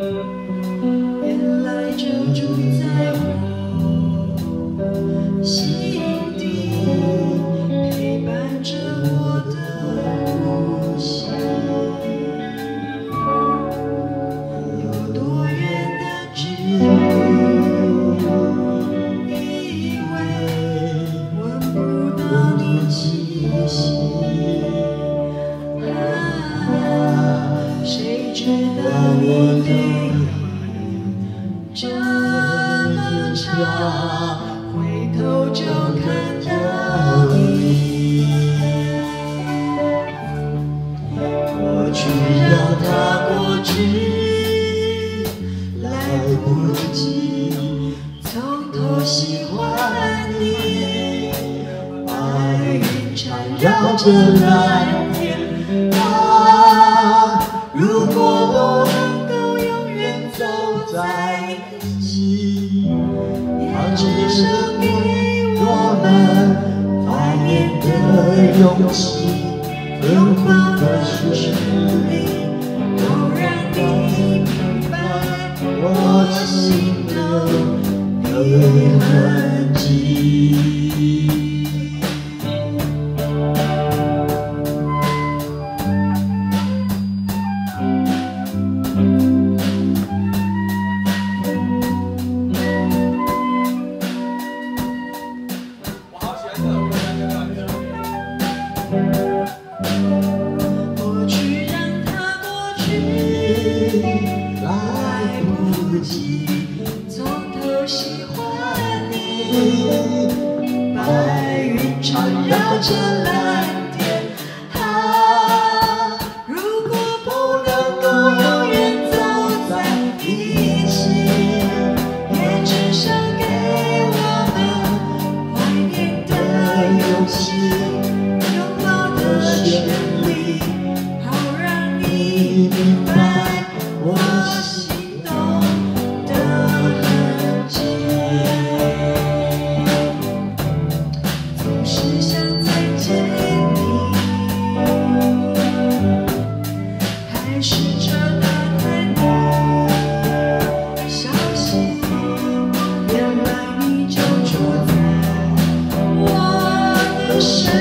原来就住在我心底，陪伴着我的呼吸。有多远的距离，以为闻不到你气息。谁知道你背影这么长，回头就看到你。过去让它过去，来不及从头喜欢你。白云缠绕着蓝天。如果不能够永远走在一起，也至少给我们怀念的勇气，拥抱的权利，都让你明白我心中的痕迹。过去让它过去，来不及从头喜欢你。白云缠绕着蓝天，如果不能够永远走在一起，也至少给我们怀念的勇气。权利，好让你明白我心动的痕迹。总是想再见你，还是扯到太你。小心，原来你就住在我的身